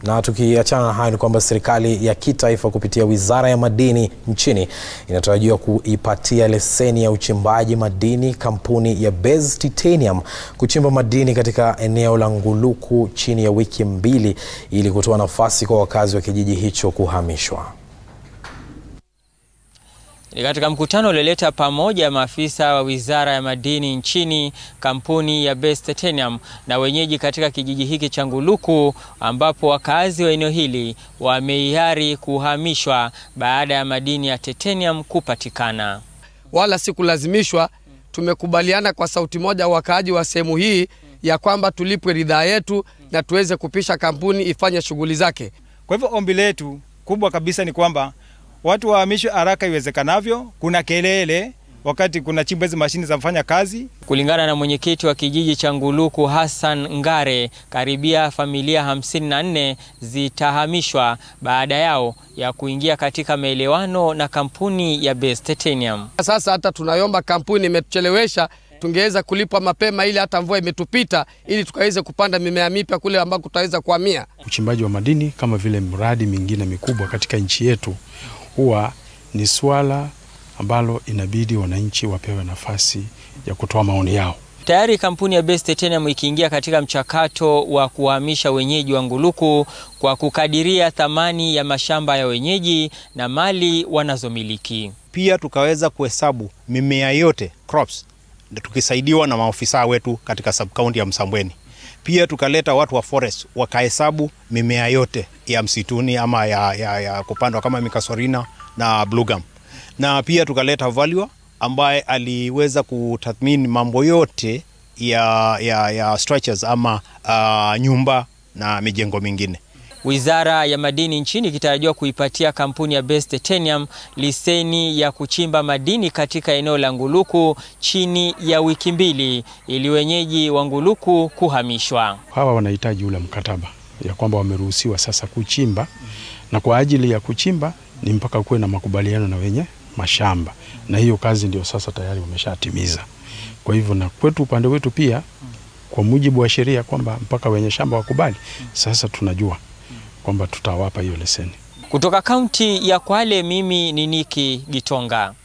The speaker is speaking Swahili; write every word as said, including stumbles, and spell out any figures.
Na tukiachana na hayo ni kwamba serikali ya kitaifa kupitia Wizara ya Madini nchini inatarajiwa kuipatia leseni ya uchimbaji madini kampuni ya Base Titanium kuchimba madini katika eneo la Nguluku chini ya wiki mbili ili kutoa nafasi kwa wakazi wa kijiji hicho kuhamishwa. Ni katika mkutano ulioleta pamoja maafisa wa Wizara ya Madini nchini, kampuni ya Base Titanium na wenyeji katika kijiji hiki cha Nguluku, ambapo wakazi wa eneo hili wamehiari kuhamishwa baada ya madini ya titanium kupatikana. Wala si kulazimishwa, tumekubaliana kwa sauti moja wakaaji wa sehemu hii ya kwamba tulipwe ridhaa yetu na tuweze kupisha kampuni ifanye shughuli zake. Kwa hivyo ombi letu kubwa kabisa ni kwamba watu wahamishwe haraka iwezekanavyo. Kuna kelele wakati kuna chimba hizo mashini za kufanya kazi. Kulingana na mwenyekiti wa kijiji cha Nguluku Hassan Ngare, karibia familia hamsini na nne zitahamishwa baada yao ya kuingia katika maelewano na kampuni ya Base Titanium. Sasa hata tunayomba kampuni imetuchelewesha, tungeweza kulipwa mapema ili hata mvua imetupita ili tukaweze kupanda mimea mipya kule ambako tutaweza kuhamia. Uchimbaji wa madini kama vile mradi mingine mikubwa katika nchi yetu huwa ni swala ambalo inabidi wananchi wapewe nafasi ya kutoa maoni yao. Tayari kampuni ya Base Titanium ikiingia katika mchakato wa kuhamisha wenyeji wa Nguluku kwa kukadiria thamani ya mashamba ya wenyeji na mali wanazomiliki. Pia tukaweza kuhesabu mimea yote, crops, tukisaidiwa na maofisa wetu katika sub-county ya Msambweni. Pia tukaleta watu wa forest wakahesabu mimea yote ya msituni ama ya, ya, ya kupandwa kama mikasorina na blue gum. Na pia tukaleta valuer ambaye aliweza kutathmini mambo yote ya, ya, ya structures ama uh, nyumba na mijengo mingine. Wizara ya Madini nchini ikitarajiwa kuipatia kampuni ya Base Titanium leseni ya kuchimba madini katika eneo la Nguluku chini ya wiki mbili ili wenyeji wa Nguluku kuhamishwa. Hawa wanahitaji ule mkataba ya kwamba wameruhusiwa sasa kuchimba, na kwa ajili ya kuchimba ni mpaka kuwe na makubaliano na wenye mashamba, na hiyo kazi ndio sasa tayari wameshatimiza. Kwa hivyo na kwetu upande wetu pia kwa mujibu wa sheria kwamba mpaka wenye shamba wakubali, sasa tunajua kwamba tutawapa hiyo leseni. Kutoka kaunti ya Kwale, mimi ni Niki Gitonga.